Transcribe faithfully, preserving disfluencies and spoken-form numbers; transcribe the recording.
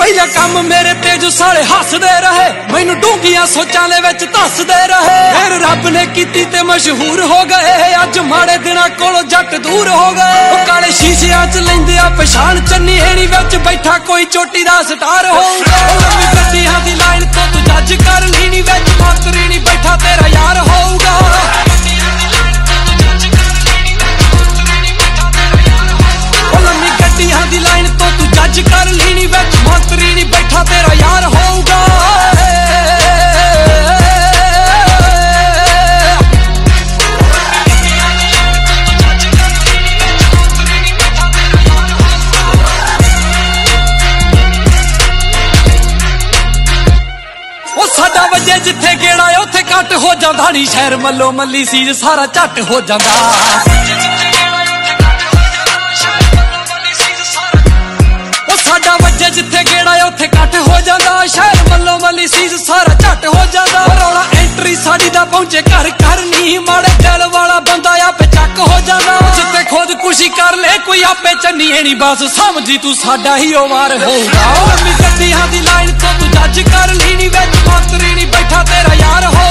ਪਹਿਲਾ ਕੰਮ ਮੇਰੇ ਤੇ ਜੋ ਸਾਲੇ ਹੱਸਦੇ ਰਹੇ, ਮੈਨੂੰ ਡੂੰਘੀਆਂ ਸੋਚਾਂ ਦੇ ਵਿੱਚ ਧੱਸਦੇ ਰਹੇ। ਫਿਰ ਰੱਬ ਨੇ ਕੀਤੀ ਤੇ ਮਸ਼ਹੂਰ ਹੋ ਗਏ, ਅੱਜ ਮਾੜੇ ਦਿਨਾਂ ਕੋਲੋਂ ਜੱਟ ਦੂਰ ਹੋ ਗਏ। ਉਹ ਕਾਲੇ ਸ਼ੀਸ਼ਿਆਂ 'ਚ ਲੈਂਦੇ ਆ ਪਛਾਣ, ਚੰਨੀ ਹੇੜੀ ਵਿੱਚ ਬੈਠਾ ਕੋਈ ਚੋਟੀ ਦਾ ਸਟਾਰ ਹੋਊਗਾ। ਲੰਮੀ ਗੱਡੀਆਂ ਦੀ ਲਾਈਨ ਤੋਂ ਤੂੰ ਜੱਜ ਕਰ ਲਈ ਨੀ, ਵਿੱਚ ਮੰਤਰੀ ਨੀ ਬੈਠਾ ਤੇਰਾ ਯਾਰ ਹੋਊਗਾ। ਉਹ ਲੰਮੀ ਗੱਡੀਆਂ ਦੀ ਲਾਈਨ ਤੋਂ ਤੂੰ ਜੱਜ ਕਰ ਲਈ ਨੀ, ਵਿੱਚ ਮੰਤਰੀ ਨੀ ਬੈਠਾ ਤੇਰਾ ਯਾਰ ਹੋਊਗਾ। ਸਾਡਾ ਵਜੇ ਜਿੱਥੇ ਗੇੜਾ ਉੱਥੇ ਕੱਟ ਹੋ ਜਾਂਦਾ ਨੀ, ਸ਼ਹਿਰ ਮੱਲੋ ਮੱਲੀ ਸੀਜ ਸਾਰਾ ਝੱਟ ਹੋ ਜਾਂਦਾ। ਉਹ ਸਾਡਾ ਵਜੇ ਜਿੱਥੇ ਗੇੜਾ ਉੱਥੇ ਕੱਟ ਹੋ ਜਾਂਦਾ, ਸ਼ਹਿਰ ਮੱਲੋ ਮੱਲੀ ਸੀਜ ਸਾਰਾ ਝੱਟ ਹੋ ਜਾਂਦਾ। ਰੌਲਾ ਐਂਟਰੀ ਸਾਡੀ ਦਾ ਪਹੁੰਚੇ ਘਰ ਘਰ ਨੀ, ਮਾੜੇ ਦਿਲ ਵਾਲਾ ਬੰਦਾ ਆਪੇ ਚੱਕ ਹੋ ਜਾਂਦਾ। ਜਿੱਥੇ ਖੁਦ ਖੁਸ਼ੀ ਕਰ ਲੈ ਕੋਈ ਆਪੇ ਚੰਨੀ ਨੀ, ਬਸ ਸਮਝੀ ਤੂੰ ਸਾਡਾ ਹੀ ਉਹ ਵਾਰ ਹੋਊਗਾ। ਲੰਮੀ ਗੱਡੀਆਂ ਦੀ ਲਾਈਨ ਤੋਂ ਤੂੰ ਜੱਜ ਕਰ ਲਈ ਨੀ, ਵਿੱਚ ਮੰਤਰੀ ਨੀ ਬੈਠਾ ਤੇਰਾ ਯਾਰ ਹੋ।